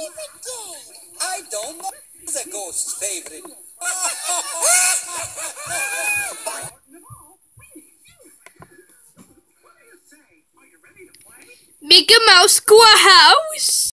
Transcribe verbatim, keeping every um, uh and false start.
favorite game? I don't know the ghost's favorite. Mickey Mouse Schoolhouse.